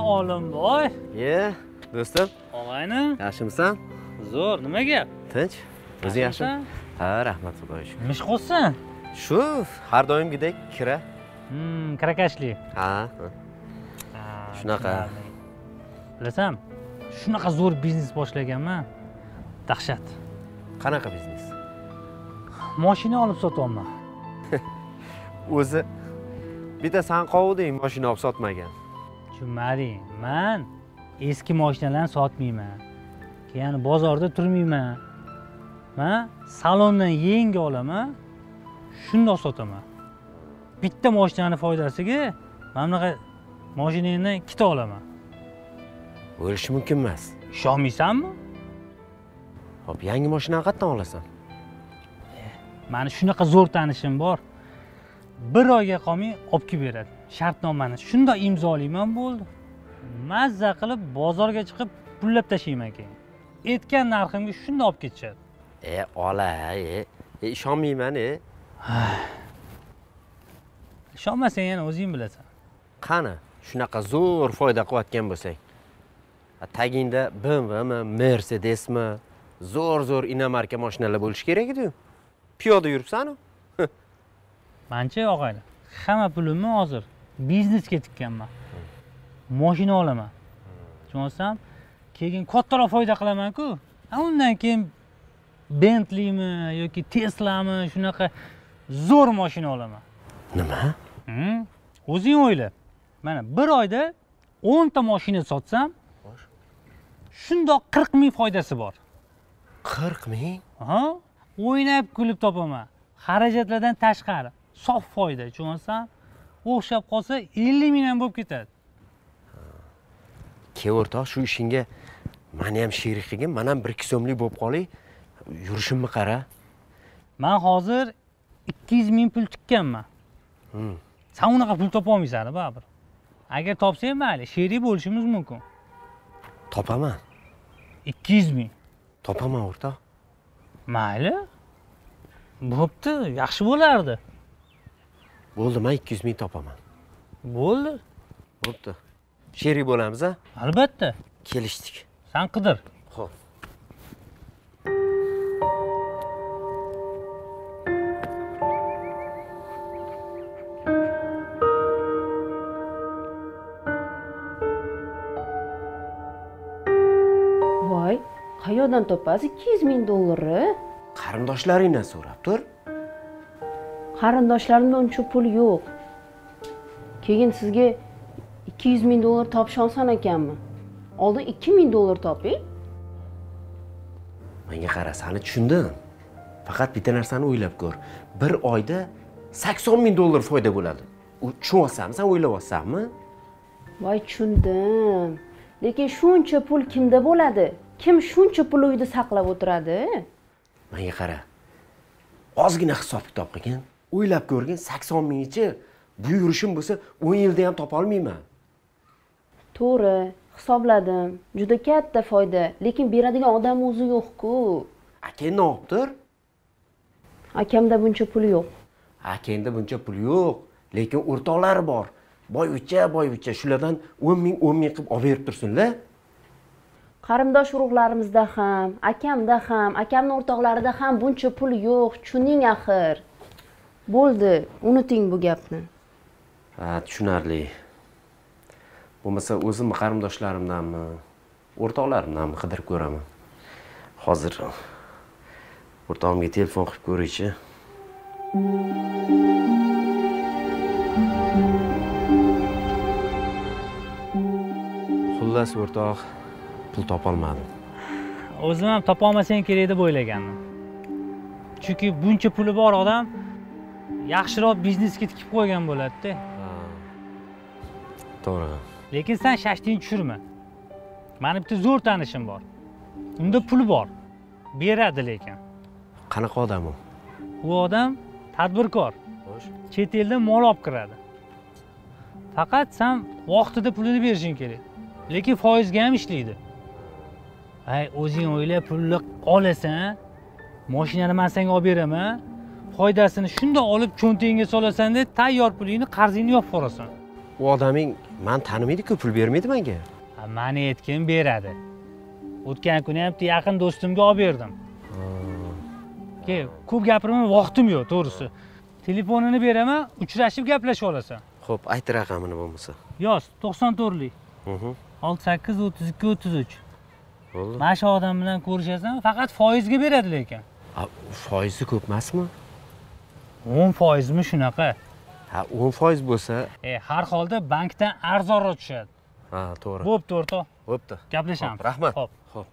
Olimboy. Do'stim. Og'ayni. Yaxshimisan? Zo'r, nima gap? Tinch? O'zing yaxshimi? Ha, rahmat xudoga shukr. Mishqo'zsan? Shu, har doimgidek kira. Kirakashlik. Ha. Shunaqa. Bilasam, shunaqa zo'r biznes boshlaganman. Dahshat. Qanaqa biznes? Mashina olib sotyapman. O'zi bitta san qovuding mashina olib sotmagan. Tushunmading. Men eski mashinalarni sotmayman. Keyin bozorda turmayman. Men salondan yangi olaman, shundoq sotaman. Bitta mashinani foydasiga men bunaqa mashinani ikkita olaman. Bo'lishi mumkin emas. Ishonmaysanmi? Hop, yangi mashinani qayerdan olasan? Meni shunaqa zo'r tanishim bor. Bir oyga qolmay olib kelib beradi. Shartnomani shundoq imzolayman bo'ldi. Mazza qilib bozorga chiqib pullab tashlayman keyin. Aytgan narximga shundoq olib ketishadi. Ola, ishonmayman. Ishonmasang yana o'zing bilasan. Qani, shunaqa zo'r foyda qilayotgan bo'lsang. Tagingda BMWmi, Mercedesmi, zo'r inomarka mashinalar bo'lishi kerak edi-ku. Piyoda yuribsan-ku. Mencha og'aylar, hamma pulimni hozir biznesga tikkanman. Mashina olaman. Tushunsam, keyin kattaroq foyda qilaman-ku. Undan keyin Bentleymi yoki Tesla'mi shunaqa zo'r mashina olaman. Nima? O'zing o'yla. Mana bir oyda 10 ta mashina sotsam, shundoq 40 ming foydasi bor. 40 ming? Ha? O'ynab kulib topaman. Xarajatlardan tashqari. Sof foyda, tushunsan? O'xshab qolsa 50 ming ham bo'lib ketadi. O'rtoq, shu ishingga meni ham sherik qilgin, men ham 1-2 so'mlik bo'lib qolay. Yurishimni qara. Men hozir 200 ming pul tikkanman. Sen unaqa pul topa olmaysan, baribir. Agar topsang, mayli, sherik bo'lishimiz mumkin. Topaman. 200 ming. Topaman, o'rtoq. Mayli. Bo'pti, yaxshi bo'lardi. Bo'ldi, men 200 ming topaman. Bo'ldi. Bo'pti. Sherik bo'lamiz, a? Albatta. Kelishdik. Sen qidir. Xo'p. Voy, qayoqdan topasiz 200 ming dollarni? Qarindoshlaringdan so'rab tur. Qarindoshlarimda uncha pul yo'q. Keyin sizga 200 ming dollar topish oson ekanmi? Oldin 2 ming dollar toping. Menga qara, seni tushundim. Faqat bitta narsani o'ylab ko'r. Bir oyda 80 ming dollar foyda bo'ladi. U tushunyapsanmi, sen o'ylayapsanmi? Voy, tushundim. Lekin shuncha pul kimda bo'ladi? Kim shuncha pul uyda saqlab o'tiradi? Menga qara. Ozgina hisob kitob qilgin. O'ylab ko'rgin, 80 mingchi bu yurishim bo'lsa 10 yilda ham topa olmayman. To'g'ri, hisobladim. Juda katta foyda, lekin beradigan odam o'zi yo'q-ku. Akang ne yaptır? Akamda buncha pul yo'q. Akangda buncha pul yo'q, lekin o'rtoqlari bor. Boyvuchcha, shulardan 10 ming qilib olib berib tursinlar. Qarindosh urug'larimizda ham, akamda ham, akamning o'rtoqlarida ham buncha pul yo'q, tushuning axir. Bo'ldi, unuting bu gapni. Ha, tushunarli. Bo'lmasa o'zim qarindoshlarimdanmi, o'rtoqlarimdanmi qidirib ko'raman. Hozir o'rtog'imga telefon qilib ko'raychi. Xullas o'rtoq, pul topolmadim. O'zim ham topa olmasang kerak deb o'ylagandim. Chunki buncha puli bor odam yaxshiroq biznesga tikib qo'ygan bo'ladi-da. To'g'ri. Lekin sen shashting tushirma. Meni bitta zo'r tanishim bor. Unda pul bor. Beradi lekin. Qanaqa odam u? U odam tadbirkor. Xo'sh. Chet eldan mol olib kiradi. Faqat sen vaqtida pulini berishing kerak. Lekin foizga ham ishlaydi. O'zing o'yla, pulni olasan, mashinani men senga olib beraman, foydasini shundoq olib cho'ntingga solasan-da, tayyor pulingni qarzingni yopib qo'rasan. U odamning man tanimaydi-ku, pul bermaydi menga. Mani aytgan beradi. O'tgan kuni ham yaqin do'stimga olib berdim. Ke, ko'p gapirmay, vaqtim yo'q, to'g'risi. Telefonini beraman, uchrashib gaplashib olasan. Xo'p, ayt raqamini bo'lmasa. Yoz, 94lik. 68 32 33. Bo'ldi. Mana shu odam bilan ko'rishasan, faqat foizga beradi lekin. Foizi ko'p emasmi? 10% mi shunaqa? Ha, 10% bo'lsa, Har holda bankdan arzonroq tushadi. ha, to'g'ri. Bo'pti, o'rtoq. Bo'pti. Gaplashamiz. Rahmat. Xo'p. Xo'p.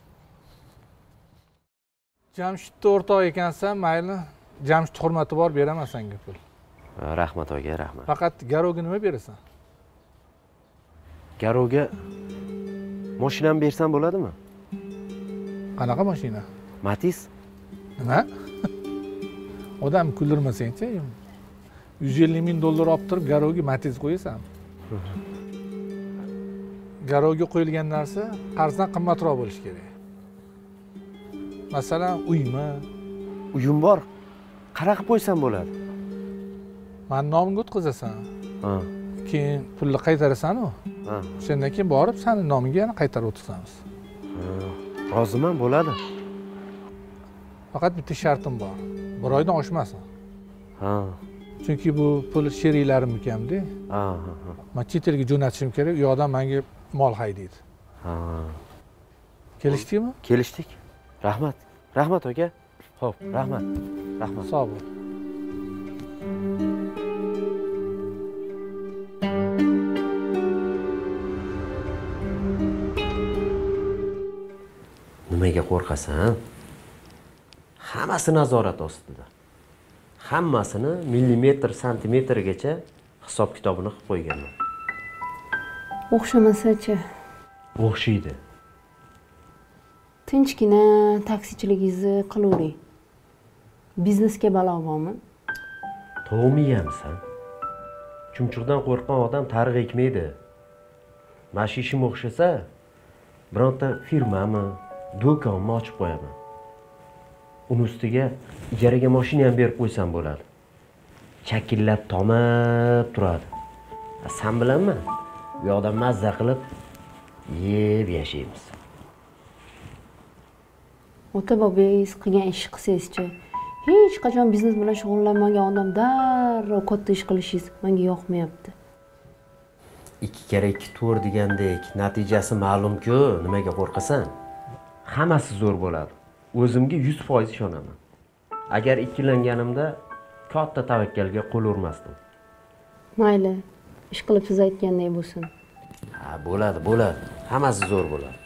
Jamshidni o'rtoq ekansan, mayli. Jamshid hurmati bor, beraman senga pul. Rahmat aka, rahmat. Faqat garovga nima berasan? Garovga mashinamni bersam bo'ladimi? Qanaqa mashina? Matiz? Nima? Odam kuldirmasang-chi. 150 ming dollar olib turib garovga Matiz qo'yasan. Garovga qo'yilgan narsa qarzdan qimmatroq bo'lishi kerak. Masalan, uymi? Uyim bor. Qara qilib qo'ysam bo'ladi. Mani nomimga o'tkazasan. Ha. Keyin pulni qaytarasan-ku. Ha. Shundan keyin borib seni nomingga yana qaytarib o'tkazamiz. Roziman, bo'ladi. Faqat bitta shartim bor. 1 oydan oshmasin. Ha. Chunki bu pul sheriklarim ekan-da. Ha. Men chet elga jo'natishim kerak, u yoqdan menga mol haydaydi. Ha. Kelishdikmi? Kelishdik. Rahmat. Rahmat aka. Xo'p, rahmat. Rahmat. Sog' bo'l. Nimaga qo'rqasan? Hammasi nazorat ostida. Hammasini millimetr, santimetrgacha hisob kitobini qilib qo'yganman. O'xshamasa-chi? O'xshaydi. Tinchgina taksichiligingizni qilavering. Biznesga balo bormi? To'g'miyamsan. Chumchuqdan qo'rqqan odam tariq ekmaydi. Mana shu ishim o'xshasa, bironta firmami, do'konmi ochib qo'yaman. Uni ustiga ijaraga mashina ham berib qo'ysam bo'ladi. Chakillab tomib turadi. Sen bilanmi? Bu yoqda mazza qilib yeb yashaymiz. Ota bobangiz qilgan ish qilsangiz-chi, hech qachon biznes bilan shug'ullanmagan odam darrov katta ish qilishingiz menga yoqmayapti. 2 kere 2 to'rt degandek, natijasi ma'lum-ku, nimaga qo'rqasan? Hammasi zo'r bo'ladi. O'zimga 100% ishonaman. Agar ikkilanganimda katta tavakkalga qo'l urmasdim. Mayli, ish qilib siz aytgandek bo'lsin. Ha, bo'ladi, bo'ladi. Hammasi zo'r bo'ladi.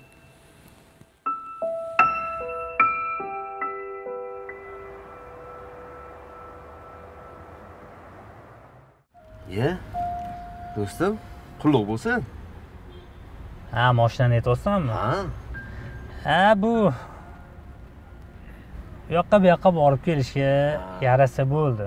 Ye? Do'stim, qulluq bo'lsin. Ha, mashinani aytyapsanmi? Ha. Bu yoqqa bu yoqqa borib kelishga yarasa bo'ldi.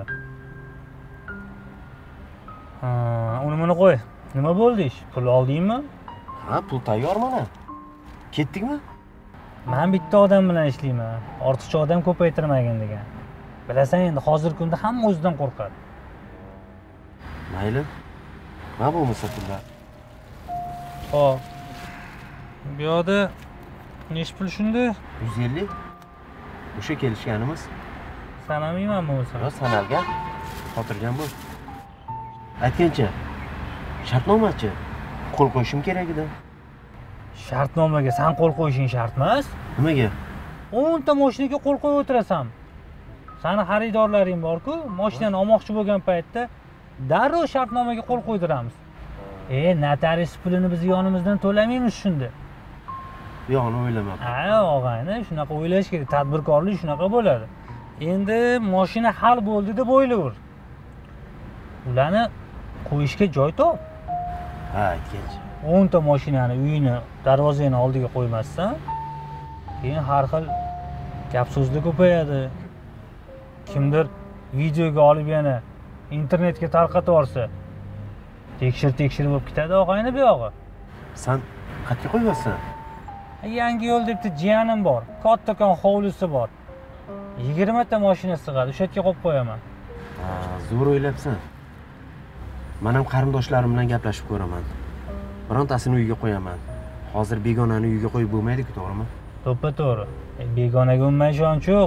Uni qo'y. Nima bo'ldi ish? Pul oldingmi? Ha, pul tayyor mana. Ketdikmi? Men bitta odam bilan ishlayman. Ortiqcha odam ko'paytirmagin degan. Bilasan, endi hozirgi kunda hamma o'zidan qo'rqadi. Mayli. Nima bo'lmasa pullar? Xo'p. Bu yoqda nech pul shunda? 150. O'sha kelishganimiz. Sanamaymanmi o'zi? Yo, sanalgan. Xotirjam bo'l. Aytgancha, shartnomachi. Qo'l qo'yishim kerak edi. Shartnomaga sen qo'l qo'yishing shart emas. Nimaga? 10 ta mashinaga qo'l qo'yib o'tirasan. Sani xaridorlaring bor-ku, mashinani olmoqchi bo'lgan paytda darrov shartnomaga qo'l qo'ydiramiz. Notarius pulini biz yonimizdan to'lamaymiz shunda. Yo'qni o'ylamabman. Ha, og'ayni, shunaqa o'ylash kerak. Tadbirkorlik shunaqa bo'ladi. Endi mashina hal bo'ldi deb o'ylaver. Ularni qo'yishga joy top. Ha, aytgancha. 10 ta mashinani uyini darvozani oldiga qo'ymasdan, keyin har xil gap so'zlar ko'payadi. Kimdir videoga olib yana internetga tarqatib yuborsa, tekshirib bo'lib ketadi og'ayni bu yog'i. Sen qayerga qo'yyapsan? Yangi yo'l debdi jiyanim bor. Kattakon hovlisi bor. 20 ta mashina sig'adi. O'sha yerga qo'yib qo'yaman. Ha, zo'r o'ylabsan. Men ham qarindoshlarim bilan gaplashib ko'raman. Birontasini uyga qo'yaman. Hozir begonani uyga qo'yib bo'lmaydi-ku, to'g'rimi? To'ppa-to'g'ri. Begonaga unmay ishonch yo'q,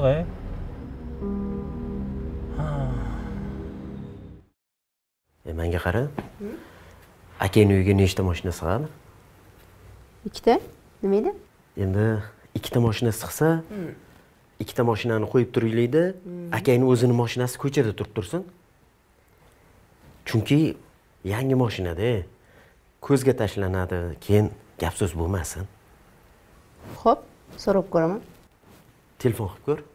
Menga qara. Akang uyiga nechta mashina sig'adi? Ikkita? Nima edi? Endi ikkita mashina sig'sa, ikkita mashinani qo'yib turaylik-da, akangning o'zini mashinasi ko'chada turib tursin. Chunki yangi mashinada ko'zga tashlanadi, keyin gap so'z bo'lmasin. Xo'p, so'rab ko'raman. Telefon qilib ko'r.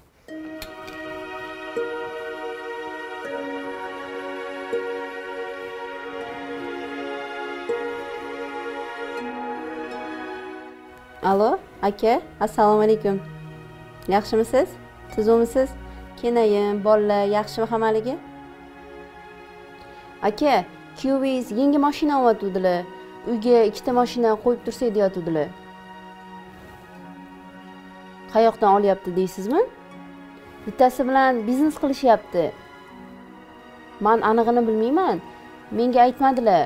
Alo, aka, assalomu alaykum. Yaxshimisiz? Tuzukmisiz? Kenayim, bolalar yaxshimi hamaligi? Aka, kuyovingiz yangi mashina olib uyga ikkita mashina qo'yib tursak deyotgandilar. Qayoqdan olyapti deysizmi? Bittasi bilan biznes qilishyapti. Men anig'ini bilmayman. Menga aytmadilar.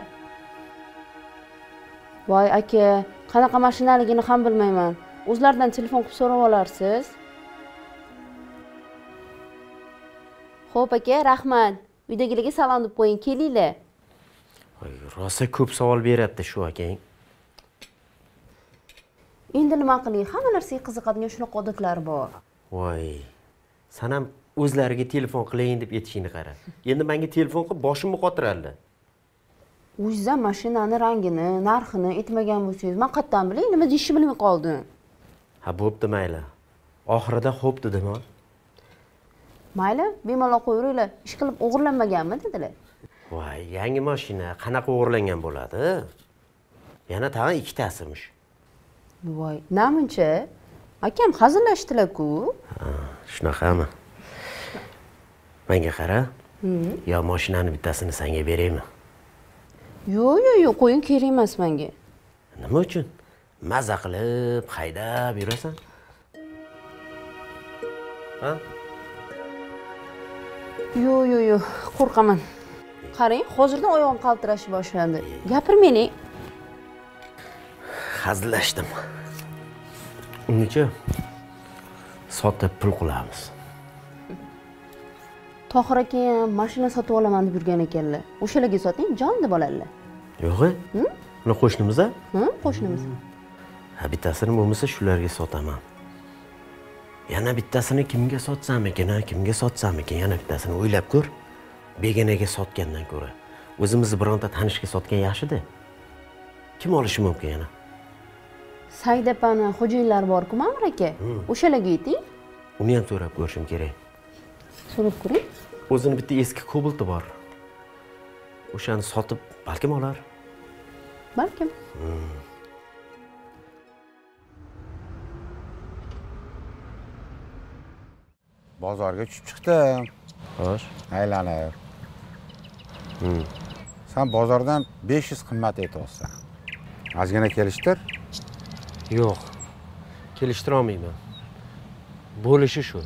Voy aka, qanaqa mashinaligini ham bilmayman. O'zlaridan telefon qilib so'rab olarsiz. Xo'p aka, rahmat. Uydagilarga salom deb qo'ying, kelinglar. Voy, rosa ko'p savol beryapti shu akang. Endi nima qiling? Hamma narsaga qiziqadigan shunaqa odatlari bor. Voy, sen ham o'zlariga telefon qilayin deb aytishingni qara. Endi menga telefon qilib boshimni qotirardi. O'zingizdan mashinani rangini, narxini aytmagan bo'lsangiz, men qayerdan bilay, nima deyishni bilmay qoldim. Ha, bo'pti mayli. Oxirida xo'p dedim. Mayli, bemalol qo'yaveringlar. Ish qilib o'g'irlanmaganmi dedilar. Voy, yangi mashina qanaqa o'g'irlangan bo'ladi? Yana tag'in ikkitasimiş. Voy, namuncha? Akam hazillashdilar-ku. Shunaqami? Menga qara. Yo mashinani bittasini senga beraymi? Yo'q, qo'ying, kerak emas menga. Nima uchun? Maza qilib, haydab yurasan. Ha? Yo'q, qo'rqaman. Qarang, hozirdan oyog'im qaltirashni boshlandi. Gapirmang. Hazillashdim. Uncha sotib pul qilamiz. Tohir aka ham mashina sotib olaman deb yurgan ekanlar. O'shalarga soting, jon deb oladilar. Yo'q-e? Uni qo'shnimiz-a? Qo'shnimiz. Ha, bittasini bo'lmasa shularga sotaman. Yana bittasini kimga sotsam ekan, kimga sotsam ekan, yana bittasini o'ylab ko'r. Begonaga sotgandan ko'ra, o'zimizni bironta tanishga sotgan yaxshi-da. Kim olishi mumkin yana? Saidapani xo'jayinlari bor-ku, Ma'mur aka. O'shalarga ayting. Uni ham so'rab ko'rishim kerak. So'rab ko'ring. O'zini bitta eski Cobalt'i bor. O'shani sotib, balkim olar. Balkim. Bozorga tushib chiqdim. Xo'sh. Aylanib. Sen bozordan 500 qimmat aytyapsan. Ozgina kelishtir. Yo'q. Kelishtira olmayman. Bo'lishi shu.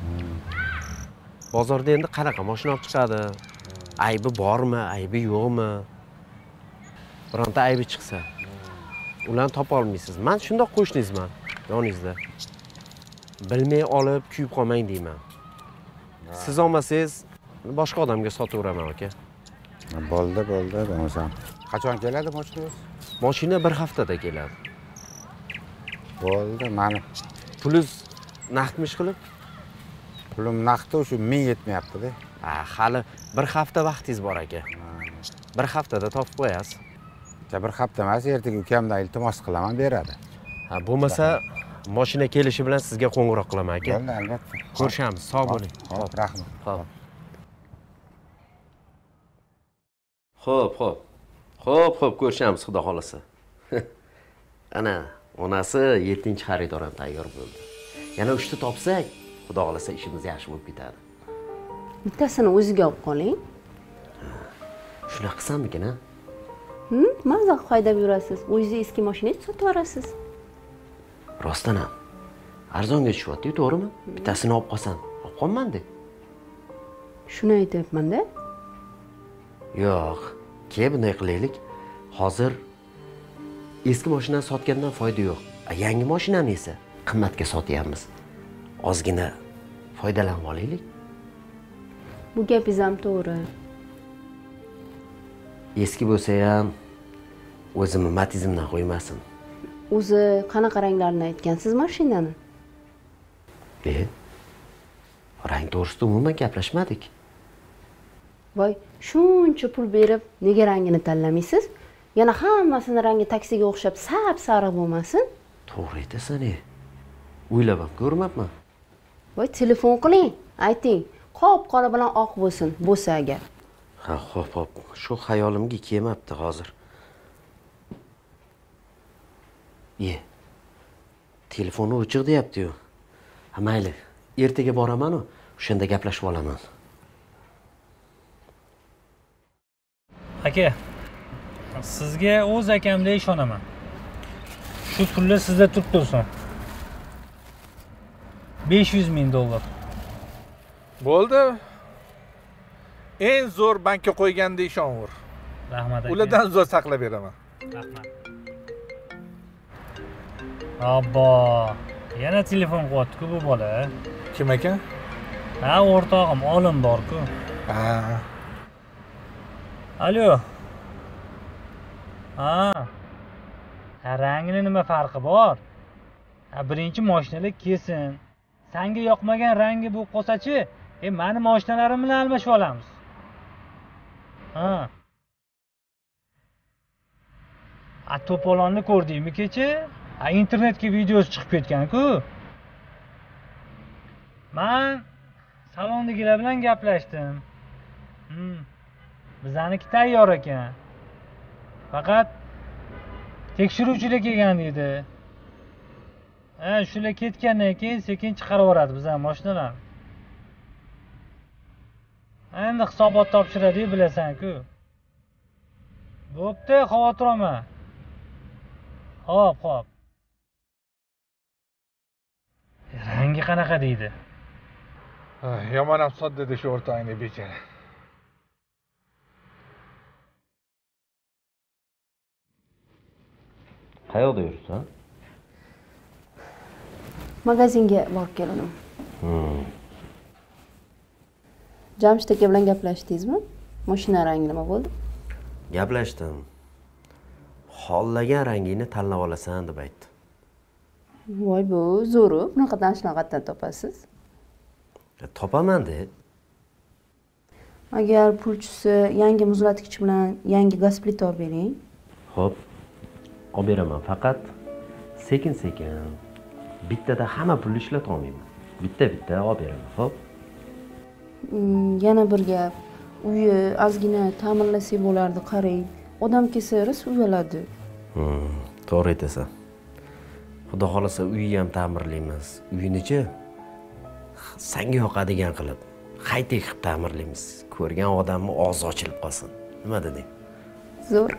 Bozorda endi qanaqa mashina olib chiqadi? Aybi bormi, aybi yo'qmi? Bironta aybi chiqsa, ularni topa olmaysiz. Men shundoq qo'shningizman, yoningizda. Bilmay olib, kuyib qolmang deyman. Siz olmasangiz, boshqa odamga sotaveraman, aka. Bo'ldi, bo'lmasam. Qachon keladi mashinangiz? Mashina bir haftada keladi. Bo'ldi, mani Pulingiz naqdmish qilib? pulim naqdi, shu 1000 yetmayapti-da. Hali bir hafta vaqtingiz bor aka. Bir haftada topib qo'yasiz. Bir hafta emas, ertaga ukamdan iltimos qilaman, beradi. Bo'lmasa mashina kelishi bilan sizga qo'ng'iroq qilaman aka. Bo'ldi, albatta. Ko'rishamiz, sog' bo'ling. Xo'p, rahmat. Xo'p, ko'rishamiz, xudo xolasa. Ana, onasi 7-xaridor ham tayyor bo'ldi. Yana 3 ta topsak, xudo xolasa ishimiz yaxshi bo'lib ketadi. Bittasini o'ziga olib qoling. Shunaqa qilsammikin, ha? Maza haydab yurasiz. O'zingiz eski mashinangizni sotib olasiz. Rostdan ham. Arzonga tushyapti-ku, to'g'rimi? Bittasini olib qolsam, olib qolman-da. Shuni aytyapman-da. Yo'q, keyin bunday qilaylik. Hozir eski mashinani sotgandan foyda yo'q. Yangi mashinani esa qimmatga sotyapmiz. Ozgina foydalanib olaylik. Bu gapingiz ham to'g'ri. Eski bo'lsa ham o'zimni matizimdan qo'ymasin. O'zi qanaqa ranglarni aytgansiz mashinani? Rang to'g'risida umuman gaplashmadik. Voy, shuncha pul berib nega rangini tanlamaysiz? Yana hammasini rangi taksiga o'xshab sap-sariq bo'lmasin? To'g'ri aytasan. O'ylab ham ko'rmabman. Voy, telefon qiling, ayting. Qop-qora bilan oq bo'lsin, bo'lsa agar. Ha, xo'p. Shu xayolimga kelmabdi hozir. Telefonni o'chiq deyapti-yu. Ha, mayli. Ertaga boraman-ku, o'shanda gaplashib olaman. Aka, sizga o'z akamdek ishonaman. Shu pullar sizda turib tursin. $500,000. Bo'ldi. Eng zo'r bankka qo'yganda ishonaver. Rahmat aka. Ulardan zo'r saqlab beraman. Rahmat. Abbo, yana telefon qilyapti-ku bu bola. Kim ekan? Ha, o'rtog'im, olim bor-ku. Ha. Alo. Ha, rangini nima farqi bor? Birinchi mashinalar kelsin. Senga yoqmagan rangi bu qo'sachi, meni mashinalarim bilan almashib olamiz. Ha. To'polonni ko'rdingmi kecha? Internetga videosi chiqib ketgan-ku. Men salondagilar bilan gaplashdim. Bizaniki tayyor ekan. Faqat tekshiruvchilar kelgan dedi. Shular ketgandan keyin sekin chiqarib yuboradi bizning mashinalarni. Endi hisobot topshiradi, bilasan-ku. Bo'pti, xavotir olma. Xo'p. Rangi qanaqa deydi? Yomon ham sot dedi shu o'rtog'ingni bechara. Qayoqda yuribsan? Magazinga borib keldim. Jamshid aka bilan gaplashdingizmi? Mashina rangi nima bo'ldi? Gaplashdim. Xohlagan rangingni tanlab olasan deb aytdi. Voy, bu zo'ru. Bunaqadan shunaqa topasiz? Topaman deb. Agar pulchisi yangi muzlatgich bilan yangi gaz plita olib bering. Xo'p. Olib beraman, faqat sekin-sekin. Bittada hamma pulni ishlatib olmayman. Bitta olib beraman, xo'p? Yana bir gap. Uyni ozgina ta'mirlasak bo'lardi, qarang. Odam kelsa ris uyaladi. To'g'ri aytasan. Xudo xolasa uyni ham ta'mirlaymiz. Uyni-chi senga yoqadigan qilib, haytek qilib ta'mirlaymiz. Ko'rgan odamning og'zi ochilib qolsin. Nima deding? Zo'r.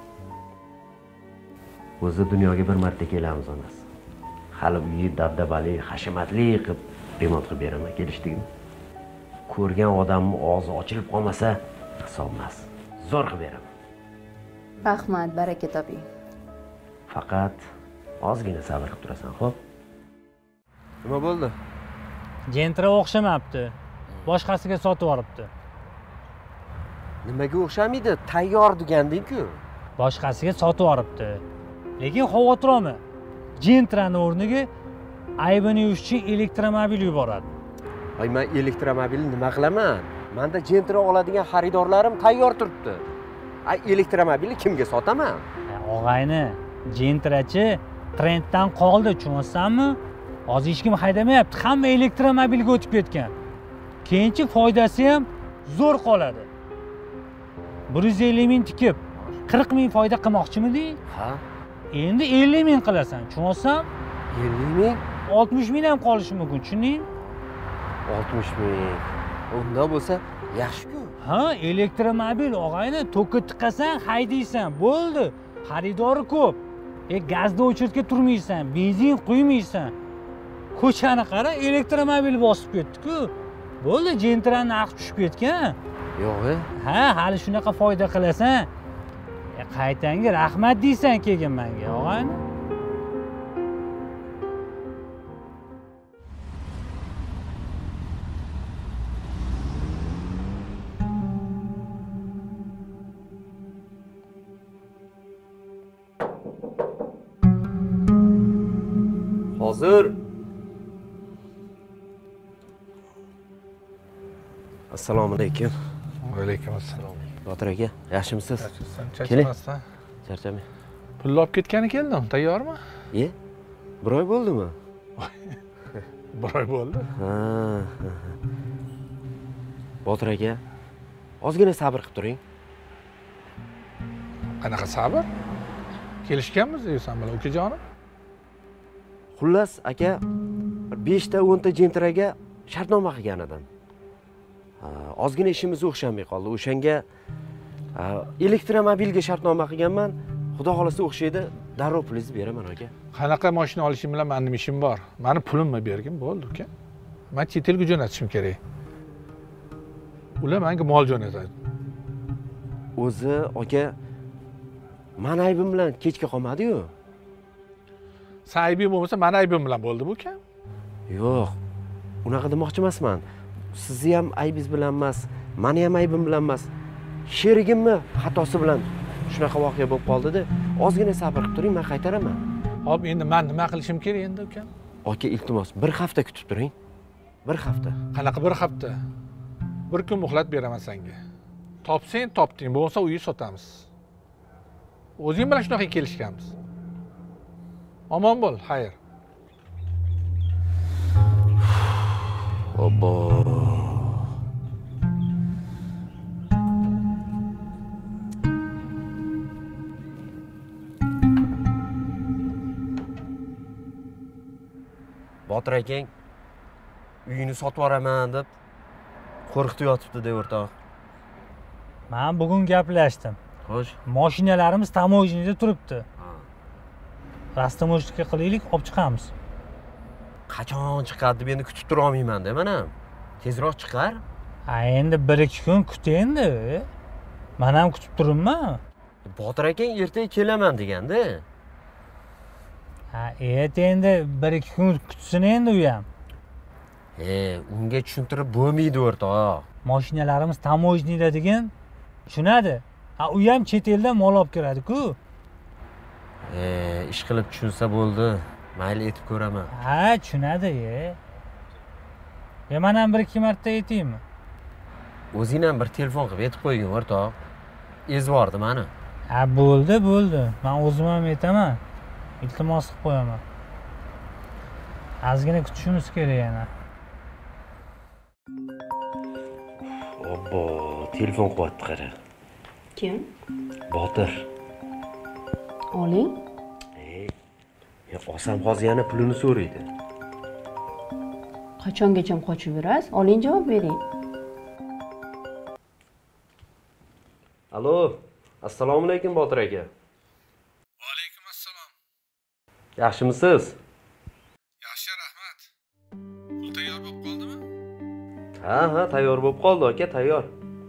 O'zi dunyoga bir marta kelamiz onasi. Hali uyni dabdabali, hashamatli qilib remont qilib beraman, kelishdikmi? Ko'rgan odamning og'zi ochilib qolmasa, hisob emas. Zo'r qilib beraman. Rahmat, baraka toping. Faqat ozgina sabr qilib turasan, xo'p? Nima bo'ldi? Gentra o'xshamabdi. Boshqasiga sotib yuboribdi. Nimaga o'xshamaydi? Tayyor deganding-ku. Boshqasiga sotib yuboribdi. Lekin xavotir olma. Gentrani o'rniga aybini yuvish uchun elektromobil yuboradi. Voy, men elektromobilni nima qilaman? Menda Gentra oladigan xaridorlarim tayyor turibdi. Elektromobilni kimga sotaman? Og'ayni, Gentrachi trenddan qoldi, tushunsanmi? Hozir hech kim haydamayapti, hamma elektromobilga o'tib ketgan. Keyinchi foydasi ham zo'r qoladi. 150 ming tikib 40 ming foyda qilmoqchimiding? Ha? Endi 50 ming qilasan, tushunsan? 50 ming? 60 ming ham qolishi mumkin, tushundingmi? 60 ming. Unda bo'lsa yaxshi-ku. Ha, elektromobil og'ayni, to'kka tiqasan, haydaysan, bo'ldi. Xaridori ko'p. Gazda o'chirtga turmaysan, benzin quymaysan. Ko'chani qara, elektromobil bosib ketdi-ku. Bo'ldi, Gentra narxi tushib ketgan. Yo'q, Ha, hali shunaqa foyda qilasan. Qaytanga rahmat deysan keyin menga, og'ayni. hozir. Assalomu alaykum. Alaykum assalom. Botir aka, yaxshimisiz? Sen Keling. charchamasdan. Charchamang. Pulni olib ketgani keldim. Tayyormi? Bir oy bo'ldimi? Bir oy bo'ldi. Ha. Botir aka, ozgina sabr qilib turing. Qanaqa sabr? Kelishganmiz deysan bilan ukajonim. Xullas, aka 5 ta 10 ta jentiraga shartnoma qilgan edim. Ozgina ishimiz o'xshamay qoldi. O'shanga elektromobilga shartnoma qilganman. Xudo xolasa o'xshaydi, darrov pulingizni beraman aka. Qanaqa mashina olishim bilan mening ishim bor. Meni pulimni bergin, bo'ldi uka. Men chet elga jo'natishim kerak. Ular menga mol jo'natadi. O'zi aka, men aybim bilan kechga qolmadi-yu. Sen aybing bo'lmasa, meni aybim bilan bo'ldimi uka? Yo'q. Unaqa demoqchi emasman. Sizni ham aybingiz bilan emas, meni ham aybim bilan emas. Sherigimni xatosi bilan shunaqa voqea bo'lib qoldi-da. Ozgina sabr qilib turing, men qaytaraman. Hop, endi men nima qilishim kerak endi uka? Aka, iltimos, bir hafta kutib turing. Bir hafta. Qanaqa bir hafta? Bir kun muhlat beraman senga. Topsang topding, bo'lmasa uyni sotamiz. O'zing bilan shunaqa kelishganmiz. Omon bo'l, xayr. Obbo. Botir akang uyini sotib yuboraman deb qo'rqitib yotibdi deb o'rtoq. Men bugun gaplashdim. Xo'sh. Mashinalarimiz tamoyinida turibdi. Rastamojlikka qilaylik, olib chiqamiz. Qachon chiqadi deb endi kutib tura olmayman-da, mana. Tezroq chiqar. Ha, endi 1-2 kun kut endi. Men ham kutib turibman. Botir akang ertaga kelaman deganda. Ha, endi 1-2 kun kutsin endi u ham. Unga tushuntirib bo'lmaydi o'rtoq. Mashinalarimiz tamoyinida degan tushunadi. Ha, u ham chet eldan mol olib kiradi-ku. Ish qilib tushunsa bo'ldi. Mayli etib ko'raman. Ha, tushunadi. Men ham 1-2 marta aytaymi? O'zing ham bir telefon qilib aytib qo'ygin o'rtoq. Ezvordi meni. Ha, bo'ldi. Men o'zim ham aytaman. Iltimos qilib qo'yaman. Ozgina kutishimiz kerak yana. Obbo, telefon qilyapti qara. Kim? Botir. Oling. Olsam hozir yana pulini so'raydi. Qachongacha qochib yurasiz? Oling, javob bering. Alo, assalomu alaykum Botir aka. Va alaykum assalom. Yaxshimisiz? Yaxshi, rahmat. Pul tayyor bo'lib qoldimi? Ha, tayyor bo'lib qoldi aka, tayyor.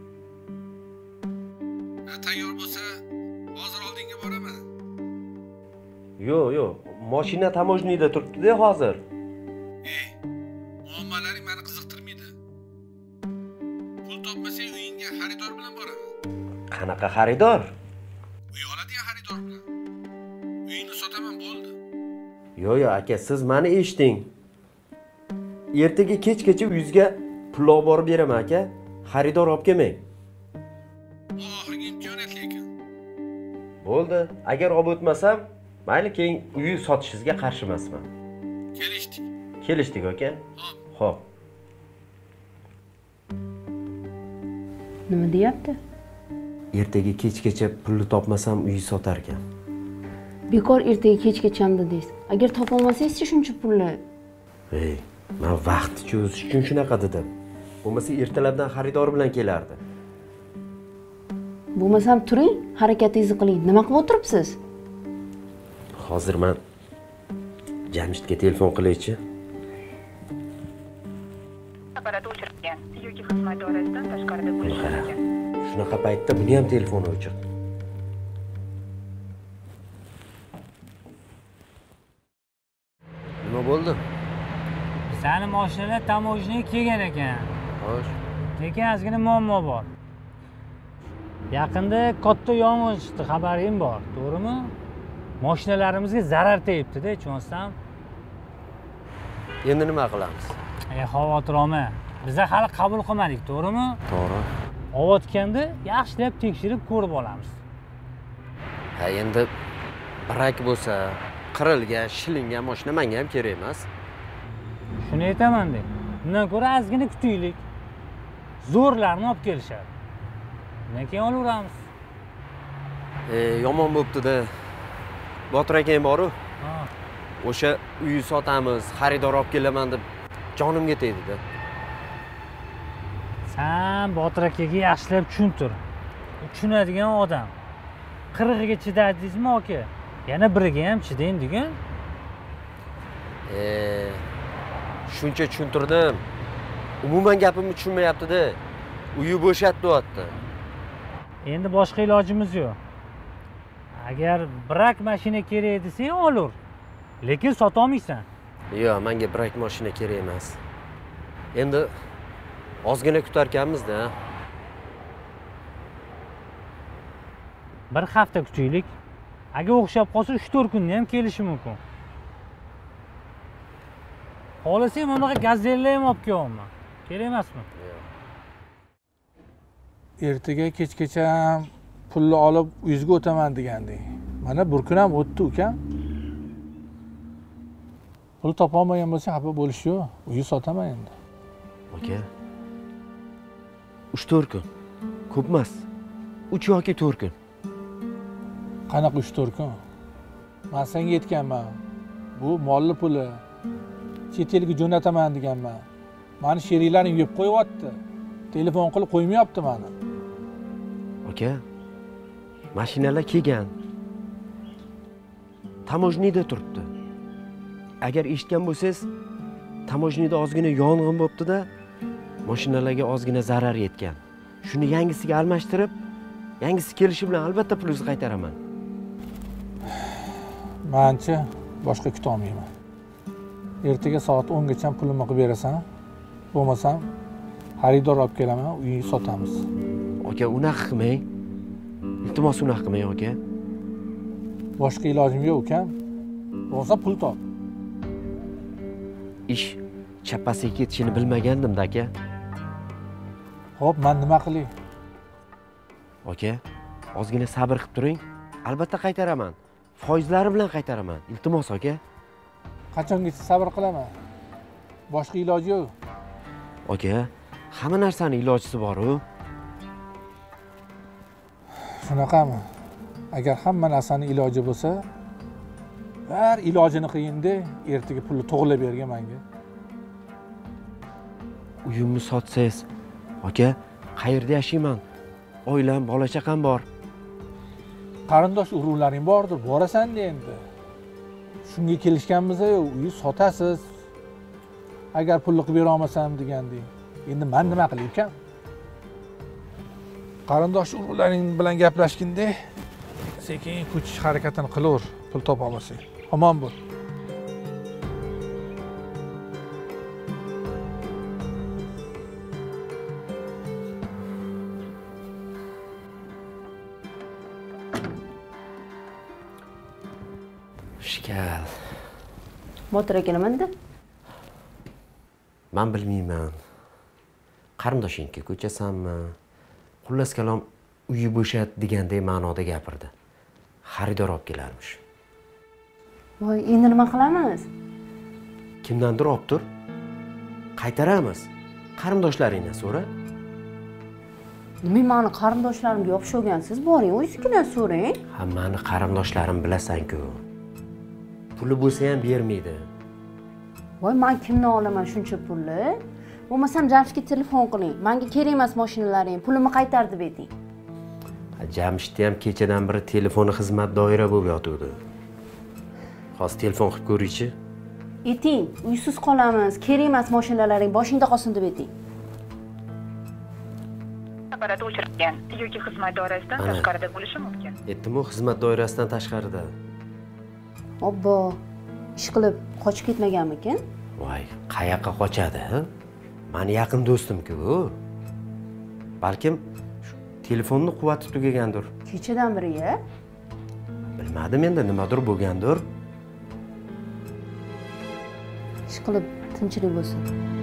Tayyor bo'lsa, hozir oldinga boraman. Yo'q, mashina tamoyinida turibdi-da hozir. Muammolaring meni qiziqtirmaydi. Pul topmasang uyingga xaridor bilan boraman. Qanaqa xaridor? Uy oladigan xaridor bilan. Uyingni sotaman, bo'ldi. Yo'q, aka, siz meni eshiting. Ertaga kechgacha uyingizga pul olib borib beraman aka. Xaridor olib kelmang. Bu oxirgi imkoniyat lekin. Bo'ldi. Agar olib o'tmasam, mayli keyin uyni sotishingizga qarshi emasman. Kelishdik aka. Xo'p. Nima deyapti? Ertaga kechgacha pulni topmasam uyni sotar ekan. Bekor ertaga kechgacham dedingiz. Agar topolmasangiz-chi shuncha pulni? Men vaqtni cho'zish uchun shunaqa dedim. Bo'lmasa ertalabdan xaridor bilan kelardi. Bo'lmasam turing, harakatingizni qiling. Nima qilib o'tiribsiz? Hozir men Jamshidga telefon qilaychi. Apparat o'chirib ekan yoki xizmat doirasidan tashqarida bo'lishi Qara, mumkin. shunaqa paytda buni ham telefoni o'chir. Nima bo'ldi? Sani mashinalar tamojniga kelgan ekan. Xo'sh. Lekin ozgina muammo bor. Yaqinda katta yong'in chiqdi, xabaring bor, to'g'rimi? Mashinalarimizga zarar tegibdi-da, tushunasizmi? Endi nima qilamiz? Xavotir olma. Biz hali qabul qilmadik, to'g'rimi? To'g'ri. Ovatganda yaxshilab tekshirib ko'rib olamiz. Ha, endi brak bo'lsa, qirilgan, shilingan mashina menga ham kerak emas. Shuni aytaman deb. Bundan ko'ra ozgina kutaylik. Zo'rlarni olib kelishadi. Undan keyin olaveramiz. Yomon bo'pti-da. Botir akang bor-ku. Ha. O'sha uyni sotamiz, xaridor olib kelaman deb jonimga tegdi-da. Sen Botir akaga yaxshilab tushuntir. U tushunadigan odam. 40 ga chidadingizmi aka? Yana biriga ham chidang degan. Shuncha tushuntirdim. Umuman gapimni tushunmayapti-da. Uyi bo'shatdi. Endi boshqa ilojimiz yo'q. Agar brak mashina kerak desang, olur. Lekin sota olmaysan. Yo'q, menga brak mashina kerak emas. Endi ozgina kutarkanmiz-da. Bir hafta kutaylik. Agar o'xshab qolsa 3-4 kunda ham kelishi mumkin. Xohlasang mana bunaqa gazella ham olib kelaman. Kerak emasmi? Ertaga kechgacha pulni olib uyingizga o'taman deganding. Mana bir kun ham o'tdi ukam. Pul topolmagan bo'lsa xafa bo'lish yo'q. Uyni sotaman endi. Aka. 3-4 kun. Ko'p emas. 3 yoki 4 kun. Qanaqa 3-4 kun? Men senga aytganman. Bu molli puli. Chet elga jo'nataman deganman. Mani sheriklarim yeb qo'yapti. Telefon qilib qo'ymayapti meni. Aka. Mashinalar kelgan. Tamojnida turibdi. Agar eshitgan bo'lsangiz, tamojnida ozgina yong'in bo'pti-da, mashinalarga ozgina zarar yetgan. Shuni yangisiga almashtirib, yangisi kelishi bilan albatta pulingizni qaytaraman. Mencha boshqa kuta olmayman. Ertaga soat 10 gacha pulimni qilib berasan. Bo'lmasam xaridor olib kelaman, uyni sotamiz. Aka, unaqa qilmang. Iltimos unaqa qilmang, aka. Boshqa ilojim yo'q ukam. Bo'lsa pul top. Ish chappasiga ketishini bilmagandim-da, aka. Xo'p, men nima qilay? Aka, ozgina sabr qilib turing. Albatta qaytaraman. Foizlari bilan qaytaraman. Iltimos, aka. Qachongacha sabr qilaman? Boshqa iloji yo'q. Aka, hamma narsaning ilojisi bor-ku. Shunaqami? Agar hamma narsaning iloji bo'lsa, har ilojini qilganda ertaga pulni to'g'rilab bergan menga. Uyimni sotsangiz, aka, qayerda yashayman? Oilam, bola chaqam bor. Qarindosh urug'laring bordir, borasan-da endi. Shunga kelishganmiz-ku, uyni sotasiz. Agar pulni qilib bera olmasam deganding. Endi men nima qilay ukam? Qarindosh urug'laring bilan gaplashganda sekin ko'chish harakatini qilaver, pul topa olmasang. Omon bo'l. Shikal. Botir aka nima dedi? Men bilmayman. Qarindoshingga ko'chasanmi? Xullas kalom, uyi bo'shat degandek ma'noda gapirdi. Xaridor olib kelarmish. Voy, endi nima qilamiz? Kimdandir olib tur. Qaytaramiz. Qarindoshlaringdan so'ra. Nima meni qarindoshlarimga yopishgansiz, boring, o'zingizdan so'rang. Hammani qarindoshlarim bilasan-ku. Puli bo'lsa ham bermaydi. Voy, men kimdan olaman shuncha pulni? Bo'lmasam Jamshidga telefon qiling. Menga kerak emas mashinalaring, pulimni qaytar deb ayting. Jamshidda ham kechadan beri telefoni xizmat doira bo'lib yotuvdi. Hozir telefon qilib ko'raychi. Ayting, uysiz qolamiz, kerak emas mashinalaring, boshingda qolsin deb ayting. apparati o'chirilgan yoki xizmat doirasidan Ana. tashqarida bo'lishi mumkin. Aytdim-ku, xizmat doirasidan tashqarida. Obbo, ish qilib qochib ketmaganmikin? Voy, qayoqqa qochadi? Mani yaqin do'stim-ku u. Balkim shu telefonni quvvati tugagandir. Kechadan beri-ya? Bilmadim endi, nimadir bo'lgandir. Ish qilib tinchlik bo'lsin.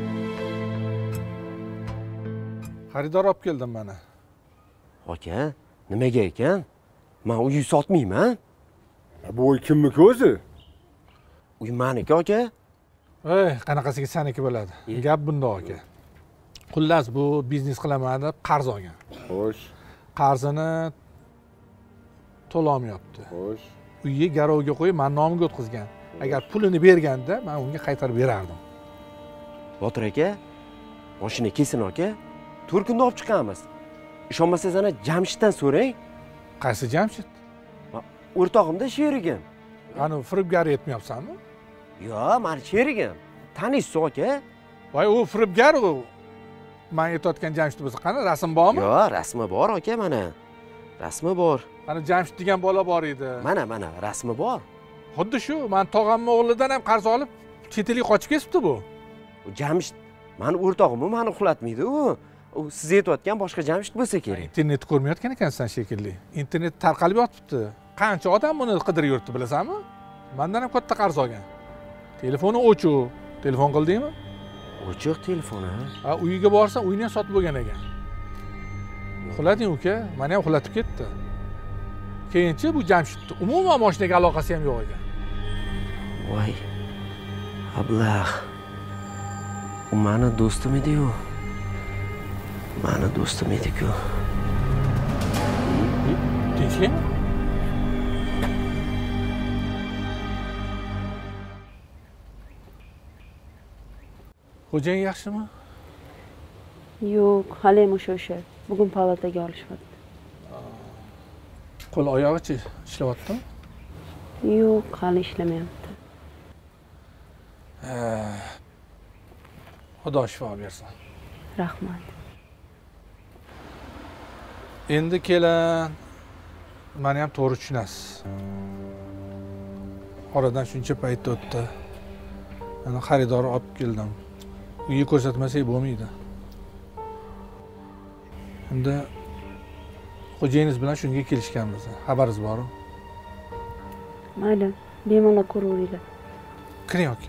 Xaridor olib keldim mana. Aka, nimaga ekan? Men uy sotmayman. Bu uy kimniki o'zi? Uy meniki, aka. Ey, qanaqasiga saniki bo'ladi? Gap bundoq aka. Xullas, bu biznes qilaman deb qarz olgan. Xo'sh, Qarzini to'lolmayapti. xo'sh. Uyni garovga qo'yib, men nomiga o'tkazgan. Agar pulini berganda, men unga qaytarib berardim. Botir aka, mashina kesin aka. Turkunda olib chiqamiz. Ishonmasangiz ana Jamshiddan so'rang. Qaysi Jamshid? O'rtog'imda sherigim. Ani firibgar etmayapsanmi? Yo'q, meni sherigim. Taniysiz aka? Voy, u firibgar u. Men aytayotgan Jamshid bo'lsa, qani rasm bormi? Yo'q, rasmi bor aka mana. Rasmi bor. Ana Jamshid degan bola bor edi. Mana rasmi bor. Xuddi shu, men tog'amning o'g'lidan ham qarz olib, chet elga qochib ketibdi bu. U Jamshid meni o'rtog'imni meni uxlatmaydi u. U siz aytayotgan boshqa Jamshid bo'lsa kerak. Internetni ko'rmayotgan ekansan shekilli. Internet tarqalib yotibdi. Qancha odam buni qidirib yuribdi, bilasanmi? Mendan ham katta qarz olgan. Telefoni o'chiq. Telefon qildingmi? O'chiq telefoni. Ha, uyiga borsa, uyni ham sotib bo'lgan ekan. Uxlating uka, meni ham uxlatib ketdi. Keyinchi bu Jamshidni umuman mashinaga aloqasi ham yo'q ekan. Voy. Ablah. U meni do'stim edi-ku. Meni do'stim edi-ku. Tinchlikmi? Xo'jang yaxshimi? Yo'q, hali ham o'sha. Bugun palataga olishibdi. Qo'l oyog'ichi ishlayaptimi? Yo'q, hali ishlamayapti. Xudo shifo bersin. Rahmat. Endi kelin, meni ham to'g'ri tushunasiz. Oradan shuncha payt o'tdi. Mana xaridorni olib keldim. Uyni ko'rsatmasak bo'lmaydi. Endi xo'jayingiz bilan shunga kelishganmiz. Xabaringiz bormi? Mayli, bemalol ko'raveringlar. Kiring aka.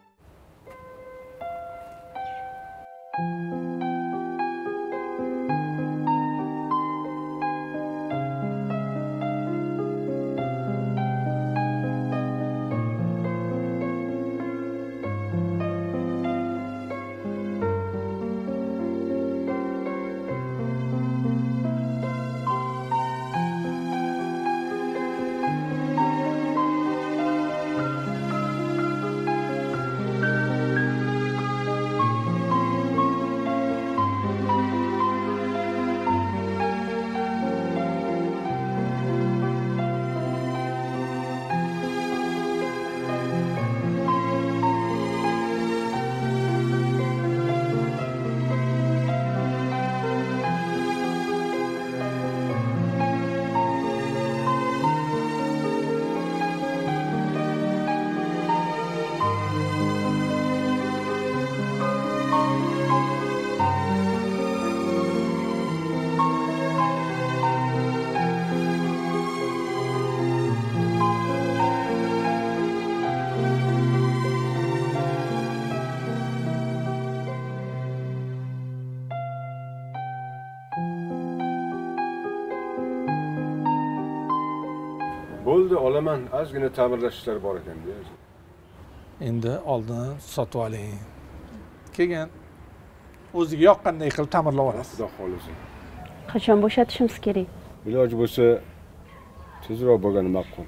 Bo'ldi, olaman. Ozgina ta'mirlash ishlari bor ekan. Endi oldin sotib oling. Keyin o'ziga yoqqanday qilib ta'mirlab olasiz. Xudo xolisa. Qachon bo'shatishimiz kerak? Iloji bo'lsa tezroq bo'lgani ma'qul.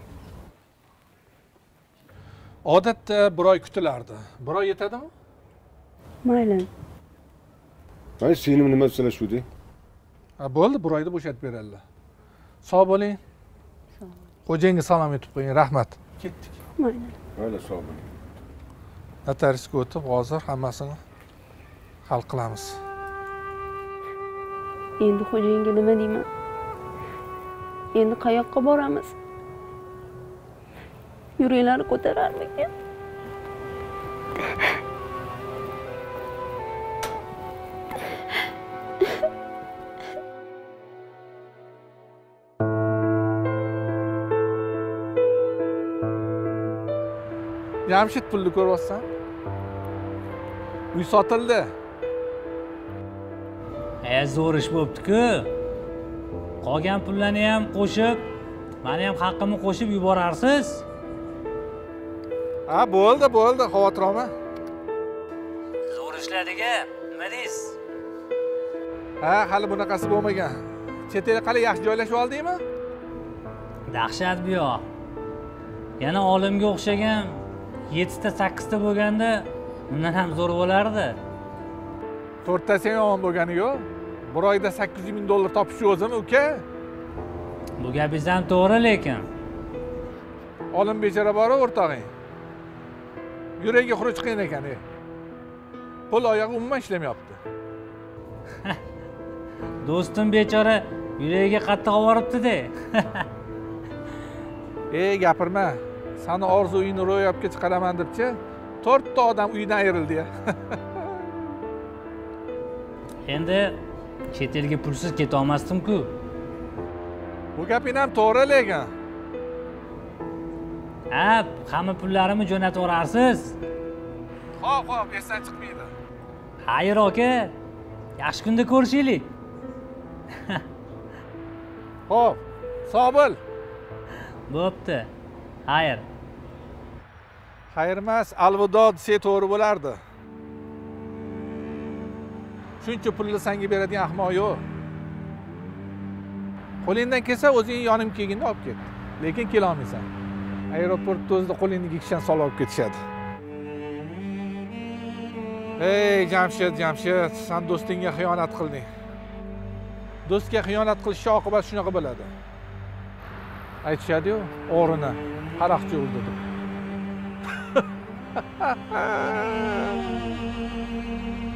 Odatda bir oy kutilardi. Bir oy yetadimi? Mayli. Mana sening nima so'rashuvding? Ha, bo'ldi, bir oyda bo'shatib beradilar. Sog' bo'ling. Xo'jangga salom aytib qo'ying. Rahmat. Ketdik. Mayli. Mayli, sog' bo'ling. Notariusga o'tib, hozir hammasini hal qilamiz. Endi xo'jayinga nima deyman? Endi qayoqqa boramiz? Yuringlari ko'tararmikin? Jamshid pulni ko'ryapsan? Uy sotildi. Zo'r ish bo'pti-ku. Qolgan pullarni ham qo'shib, meni ham haqqimni qo'shib yuborarsiz. Ha, bo'ldi, xavotir olma. Zo'r ishlarga nima deysiz? Ha, hali bunaqasi bo'lmagan. Chet elga qala yaxshi joylashib oldingmi? Dahshat bu yoq. Yana olimga o'xshagan 7 ta 8 ta bo'lganda undan ham zo'r bo'lardi. 4 tasi yomon bo'lgani yo'q. Bir oyda 800 ming dollar topish o'zimi, uka? Bu gapingiz ham to'g'ri, lekin Olim bechora bor o'rtog'ing. Yuragi xuruj qiyin ekan. Qo'l oyog'i umuman ishlamayapti. do'stim bechora yuragiga qattiq og'ribdi-da. Gapirma. Sani orzuingni ro'yobga chiqaraman debchi 4 ta odam uydan ayrildi-ya. Endi chet elga pulsiz keta olmasdim-ku. Bu gaping ham to'g'ri lekin. Ha, hamma pullarimni jo'natib yuborarsiz. Xo'p, esdan chiqmaydi. Xayr aka. Yaxshi kunda ko'rishaylik. Xo'p, sog' bo'l. Bo'pti. Xayr. Xayr emas, alvido desa to'g'ri bo'lardi. Shuncha pulni senga beradigan ahmoq yo'q. Qo'lingdan kelsa o'zing yonim kelganda olib ket. Lekin kela olmaysan. Aeroportda o'zida qo'lingni kekishdan solib olib ketishadi. Jamshid, sen do'stingga xiyonat qilding. Do'stga xiyonat qilishning oqibati shunaqa bo'ladi. Aytishadi-ku, o'g'rini qaroqchi urdi deb.